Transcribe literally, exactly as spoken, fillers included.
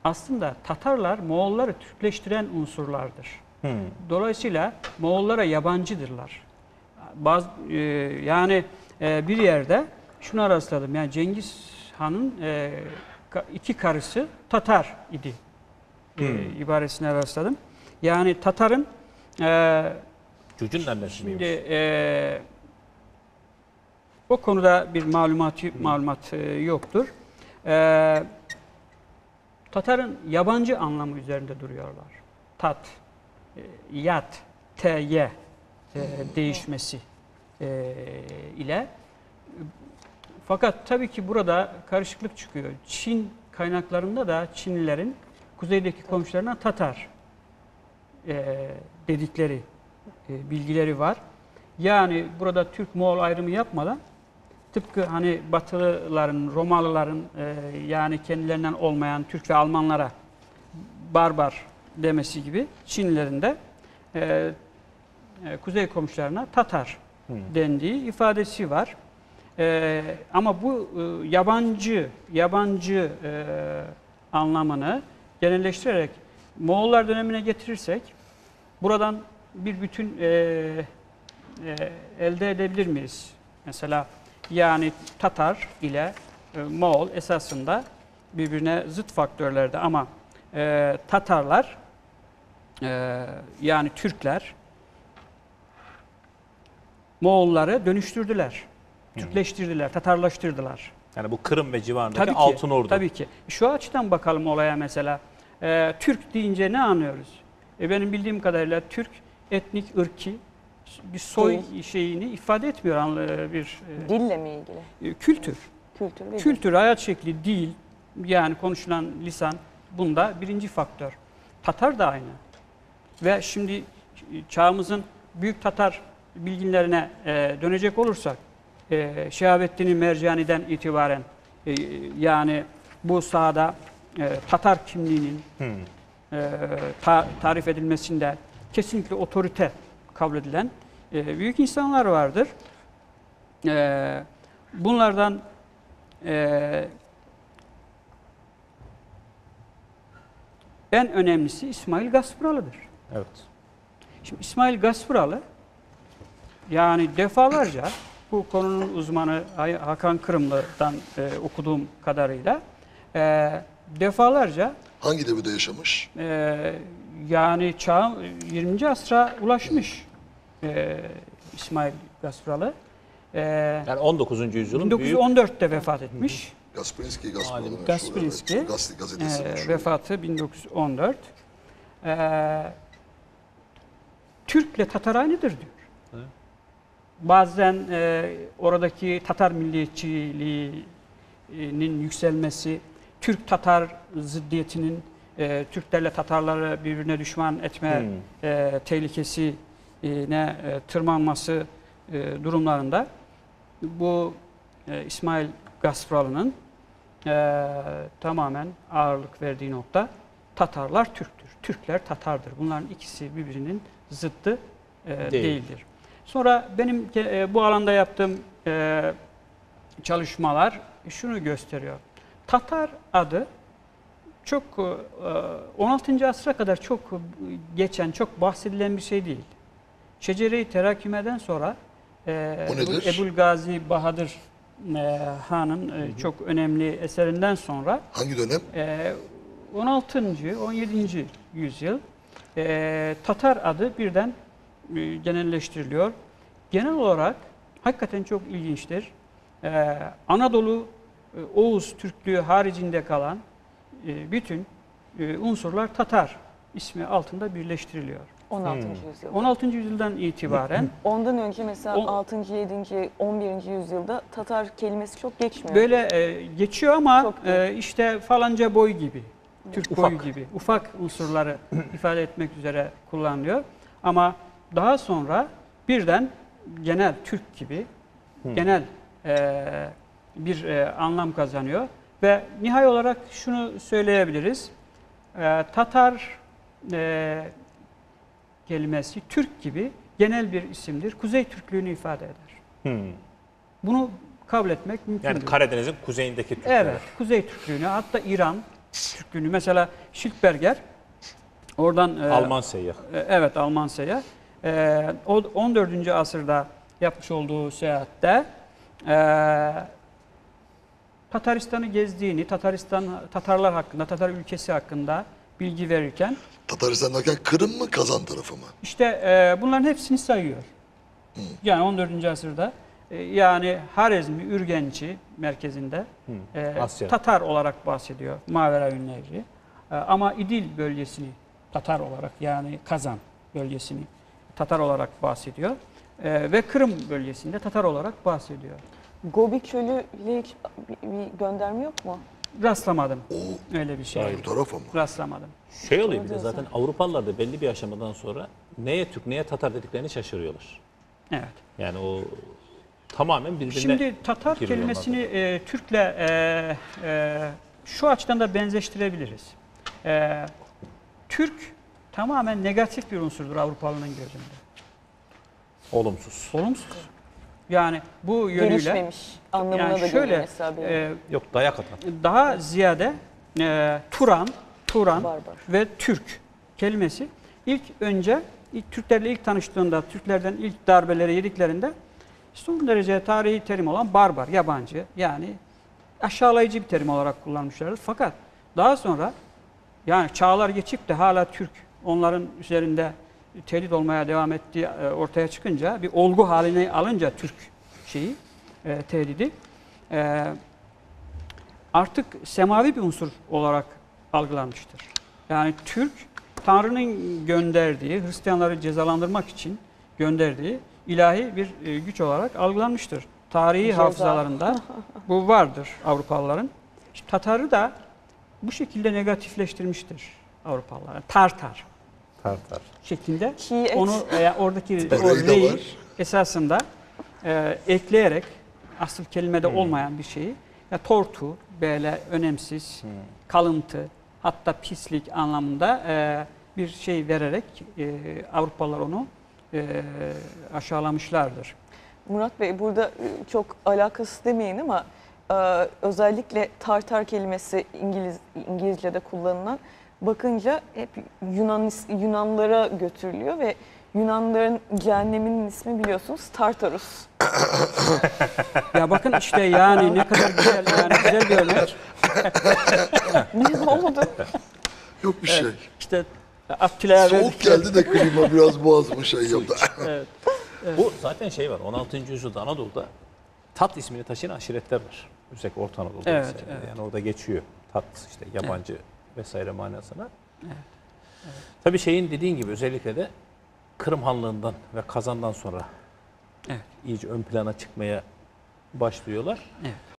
aslında Tatarlar Moğolları Türkleştiren unsurlardır. Hmm. Dolayısıyla Moğollara yabancıdırlar. Bazı, e, yani e, bir yerde şuna rastladım. Yani Cengiz Han'ın e, iki karısı Tatar idi. Hmm. E, ibaresine rastladım. Yani Tatar'ın e, Cücün annesi miymiş? Şimdi e, o konuda bir malumat malumat e, yoktur. E, Tatar'ın yabancı anlamı üzerinde duruyorlar. Tat, e, yat, ty e, değişmesi e, ile. Fakat tabii ki burada karışıklık çıkıyor. Çin kaynaklarında da Çinlilerin kuzeydeki komşularına Tatar e, dedikleri e, bilgileri var. Yani burada Türk-Moğol ayrımı yapmadan tıpkı hani Batılıların, Romalıların e, yani kendilerinden olmayan Türk ve Almanlara barbar demesi gibi Çinlilerin de e, e, kuzey komşularına Tatar hmm. dendiği ifadesi var. E, ama bu e, yabancı yabancı e, anlamını genelleştirerek Moğollar dönemine getirirsek buradan bir bütün e, e, elde edebilir miyiz? Mesela yani Tatar ile e, Moğol esasında birbirine zıt faktörlerde ama e, Tatarlar e, yani Türkler Moğolları dönüştürdüler, hmm. Türkleştirdiler, Tatarlaştırdılar. Yani bu Kırım ve civarındaki tabii ki, Altın Ordu. Tabii ki. Şu açıdan bakalım olaya mesela. E, Türk deyince ne anlıyoruz? E, benim bildiğim kadarıyla Türk etnik, ırki bir soy Dil. şeyini ifade etmiyor bir e, dille mi ilgili? E, kültür. Kültür, kültür, hayat şekli, dil, yani konuşulan lisan bunda birinci faktör. Tatar da aynı. Ve şimdi çağımızın büyük Tatar bilginlerine e, dönecek olursak e, Şehabettin Mercani'den itibaren e, yani bu sahada e, Tatar kimliğinin hmm. e, ta, tarif edilmesinde kesinlikle otorite kabul edilen e, büyük insanlar vardır. E, bunlardan e, en önemlisi İsmail Gaspıralı'dır. Evet. Şimdi İsmail Gaspıralı yani defalarca bu konunun uzmanı Hakan Kırımlı'dan e, okuduğum kadarıyla e, defalarca hangi devirde yaşamış? E, yani çağ yirminci asra ulaşmış e, İsmail Gaspıralı. E, yani on dokuzuncu yüzyılın bin dokuz yüz on dört'te büyük... vefat etmiş. Gasprinski, Gaspıralı. Gasprinski evet. gazetesi e, vefatı bin dokuz yüz on dört. E, Türk'le Tatar aynıdır diyor. Evet. Bazen e, oradaki Tatar milliyetçiliğinin yükselmesi, Türk-Tatar ziddiyetinin e, Türklerle Tatarları birbirine düşman etme hmm. e, tehlikesine e, tırmanması e, durumlarında bu e, İsmail Gaspıralı'nın e, tamamen ağırlık verdiği nokta Tatarlar Türktür, Türkler Tatardır. Bunların ikisi birbirinin zıttı e, Değil. değildir. Sonra benim e, bu alanda yaptığım e, çalışmalar şunu gösteriyor. Tatar adı çok e, on altıncı asra kadar çok geçen, çok bahsedilen bir şey değil. Şecere-i Teraküme'den sonra e, Ebul Gazi Bahadır e, Han'ın e, çok önemli eserinden sonra hangi dönem? E, on altıncı on yedinci yüzyıl e, Tatar adı birden e, genelleştiriliyor. Genel olarak hakikaten çok ilginçtir. E, Anadolu, e, Oğuz Türklüğü haricinde kalan e, bütün e, unsurlar Tatar ismi altında birleştiriliyor. on altıncı Hmm. yüzyılda. on altıncı yüzyıldan itibaren. Ondan önce mesela on, altıncı, yedinci, on birinci yüzyılda Tatar kelimesi çok geçmiyor. Böyle e, geçiyor ama e, işte falanca boy gibi, hmm. Türk ufak. boyu gibi, ufak unsurları ifade etmek üzere kullanılıyor. Ama daha sonra birden genel Türk gibi, hmm. genel e, bir e, anlam kazanıyor. Ve nihai olarak şunu söyleyebiliriz. E, Tatar e, kelimesi Türk gibi genel bir isimdir. Kuzey Türklüğünü ifade eder. Hmm. Bunu kabul etmek mümkün. Yani Karadeniz'in kuzeyindeki Türkler. Evet, Kuzey Türklüğünü, hatta İran, Türklüğünü. Mesela Schiltberger oradan e, Alman seyyah. e, evet Alman seyyah. E, o on dördüncü asırda yapmış olduğu seyahatte e, Tataristan'ı gezdiğini, Tataristan Tatarlar hakkında, Tatar ülkesi hakkında bilgi verirken Tataristan derken Kırım mı Kazan tarafı mı? işte e, bunların hepsini sayıyor. Yani on dördüncü asırda e, yani Harezmi, Ürgenci merkezinde e, Asya. Tatar olarak bahsediyor Maveraün Nehri. E, ama İdil bölgesini Tatar olarak yani Kazan bölgesini Tatar olarak bahsediyor. E, ve Kırım bölgesinde Tatar olarak bahsediyor. Gobi Çölü ile hiç bir, bir gönderme yok mu? Rastlamadım O öyle bir şey. bu taraf ama. Rastlamadım. Şey oluyor bir de diyorsun. zaten Avrupalılar da belli bir aşamadan sonra neye Türk neye Tatar dediklerini şaşırıyorlar. Evet. Yani o tamamen birbirine Şimdi Tatar giriyor kelimesini e, Türk'le e, e, şu açıdan da benzeştirebiliriz. E, Türk tamamen negatif bir unsurdur Avrupalı'nın gözünde. olumsuz. Olumsuz. Yani bu yönüyle Gelişmemiş anlamına yani da şöyle geliyor mesela benim. e, Yok dayak atan. daha ziyade e, Turan, Turan Barbar. ve Türk kelimesi ilk önce ilk Türklerle ilk tanıştığında, Türklerden ilk darbeleri yediklerinde son derece tarihi terim olan barbar, yabancı yani aşağılayıcı bir terim olarak kullanmışlardır. Fakat daha sonra yani çağlar geçip de hala Türk onların üzerinde tehdit olmaya devam ettiği e, ortaya çıkınca bir olgu haline alınca Türk şeyi e, tehdidi e, artık semavi bir unsur olarak algılanmıştır. Yani Türk Tanrı'nın gönderdiği, Hristiyanları cezalandırmak için gönderdiği ilahi bir e, güç olarak algılanmıştır. Tarihi Ceza. hafızalarında bu vardır Avrupalıların. İşte Tatar'ı da bu şekilde negatifleştirmiştir Avrupalılar. Tartar Tartar. şeklinde Çiğ et. onu e, oradaki o Böreği de reyi var. esasında e, ekleyerek asıl kelimede olmayan bir şeyi ya tortu böyle önemsiz kalıntı hatta pislik anlamında e, bir şey vererek e, Avrupalılar onu e, aşağılamışlardır. Murat Bey burada e, çok alakasız demeyin ama e, özellikle Tartar kelimesi İngiliz İngilizce'de kullanılan bakınca hep Yunan Yunanlara götürülüyor ve Yunanların cehenneminin ismi biliyorsunuz Tartarus. Ya bakın işte yani ne kadar güzel yani güzel bir örnek. Ne oldu? Yok bir şey. İşte Attila'ya Soğuk verdik. geldi de klima biraz boğazımı şey yaptı. Evet. Bu zaten şey var on altıncı yüzyılda Anadolu'da Tat ismini taşıyan aşiretler var. Özellikle Orta Anadolu'da. Evet, mesela. evet. Yani orada geçiyor. Tat işte yabancı vesaire manasına. Tabii şeyin dediğin gibi özellikle de Kırım Hanlığı'ndan ve Kazan'dan sonra Evet. iyice ön plana çıkmaya başlıyorlar. Evet.